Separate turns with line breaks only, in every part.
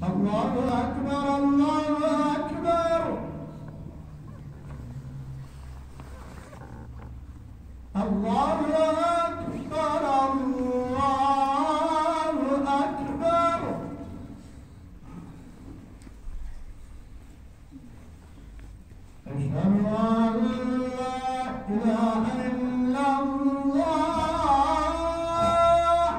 الله أكبر الله أكبر الله أكبر الله أكبر أشهد أن لا إله إلا الله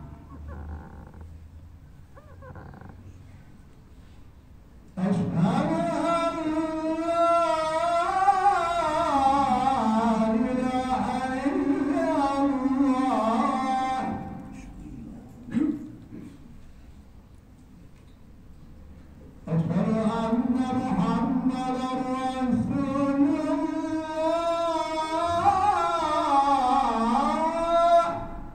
أشهد أن لا إله إلا الله أشهد أن محمدا رسول الله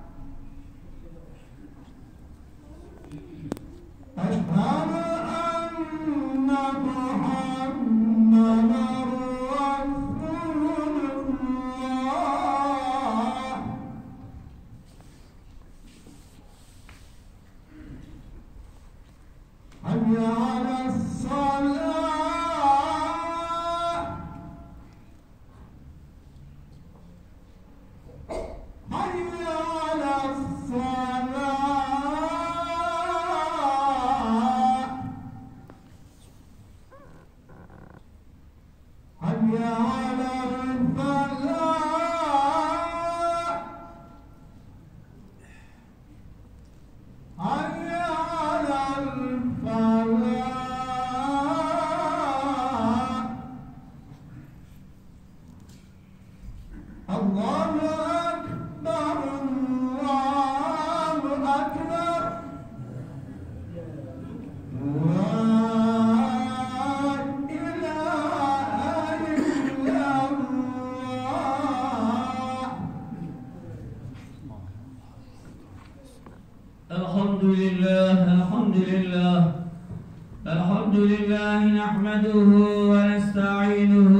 أشهد أن محمدا رسول الله حي على الصلاة حي على الصلاة حي على الفلاح حي على الفلاح الله أكبر الله أكبر لا إله إلا الله
الحمد لله الحمد لله الحمد لله نحمده ونستعينه